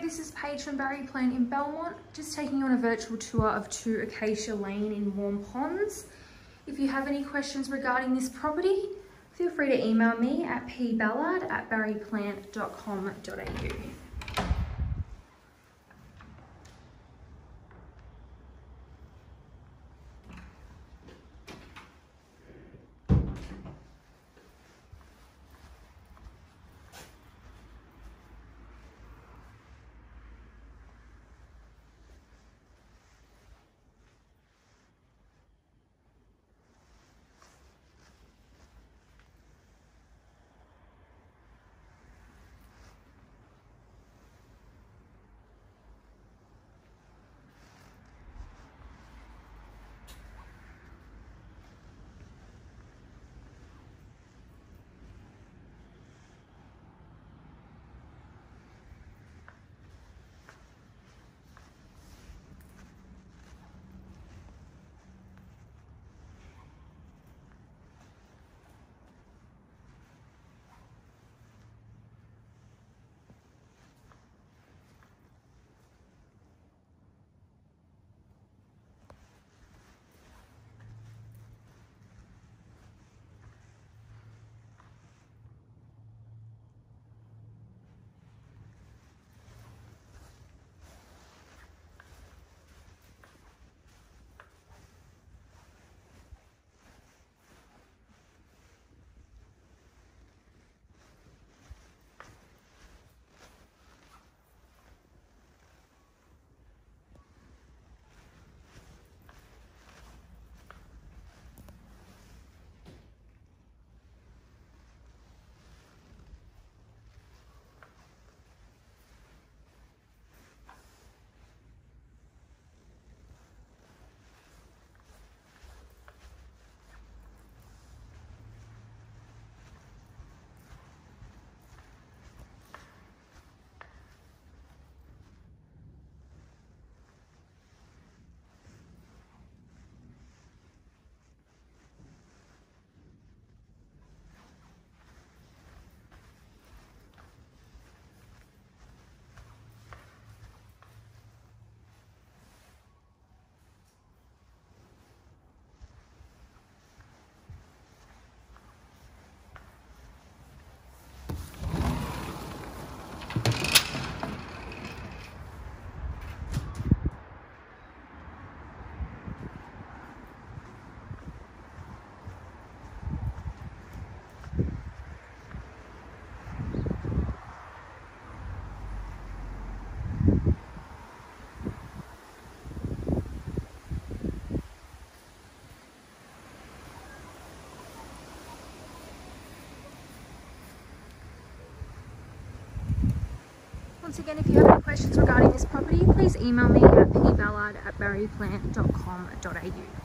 this is Paige from Barry Plant in Belmont, just taking you on a virtual tour of 2 Acacia Lane in Warm Ponds. If you have any questions regarding this property, feel free to email me at pballard@barryplant.com.au. Once again, if you have any questions regarding this property, please email me at pballard@barryplant.com.au.